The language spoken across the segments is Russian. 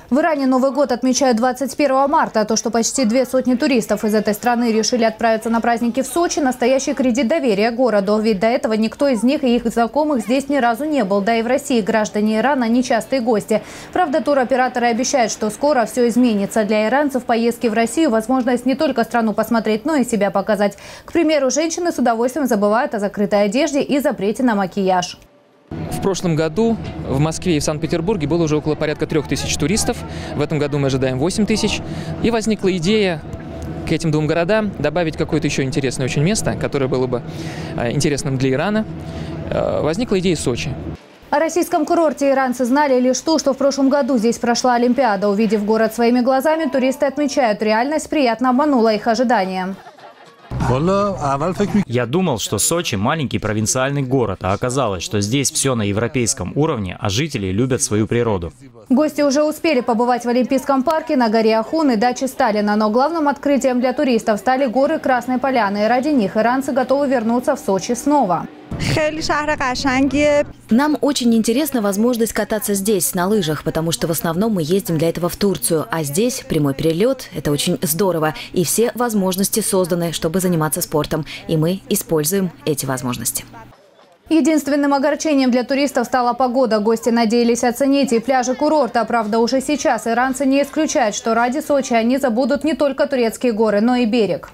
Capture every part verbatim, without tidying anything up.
В Иране Новый год отмечают двадцать первого марта. А то, что почти две сотни туристов из этой страны решили отправиться на праздники в Сочи, настоящий кредит доверия городу. Ведь до этого никто из них и их знакомых здесь ни разу не был. Да и в России граждане Ирана нечастые гости. Правда, туроператоры обещают, что скоро все изменится. Для иранцев поездки в Россию – возможность не только страну посмотреть, но и себя показать. К примеру, женщины с удовольствием забывают о закрытой одежде и запрете на макияж. В прошлом году в Москве и в Санкт-Петербурге было уже около порядка трех тысяч туристов. В этом году мы ожидаем восемь тысяч. И возникла идея к этим двум городам добавить какое-то еще интересное очень место, которое было бы интересным для Ирана. Возникла идея Сочи. О российском курорте иранцы знали лишь то, что в прошлом году здесь прошла Олимпиада. Увидев город своими глазами, туристы отмечают, реальность приятно обманула их ожидания. Я думал, что Сочи – маленький провинциальный город, а оказалось, что здесь все на европейском уровне, а жители любят свою природу. Гости уже успели побывать в Олимпийском парке, на горе Ахун и даче Сталина. Но главным открытием для туристов стали горы Красной Поляны. И ради них иранцы готовы вернуться в Сочи снова. Нам очень интересна возможность кататься здесь, на лыжах, потому что в основном мы ездим для этого в Турцию. А здесь прямой перелет – это очень здорово. И все возможности созданы, чтобы заниматься спортом. И мы используем эти возможности. Единственным огорчением для туристов стала погода. Гости надеялись оценить и пляжи курорта. Правда, уже сейчас иранцы не исключают, что ради Сочи они забудут не только турецкие горы, но и берег.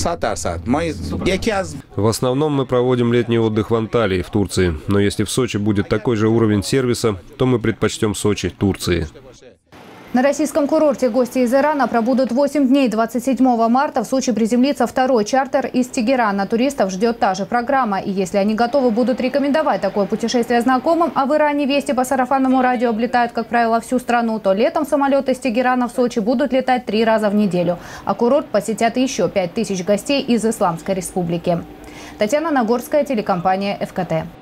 В основном мы проводим летний отдых в Анталии, в Турции. Но если в Сочи будет такой же уровень сервиса, то мы предпочтем Сочи, Турции. На российском курорте гости из Ирана пробудут восемь дней. двадцать седьмого марта в Сочи приземлится второй чартер из Тегерана. Туристов ждет та же программа. И если они готовы будут рекомендовать такое путешествие знакомым, а в Иране вести по сарафанному радио облетают, как правило, всю страну, то летом самолеты из Тегерана в Сочи будут летать три раза в неделю. А курорт посетят еще пять тысяч гостей из Исламской Республики. Татьяна Нагорская, телекомпания эф ка тэ.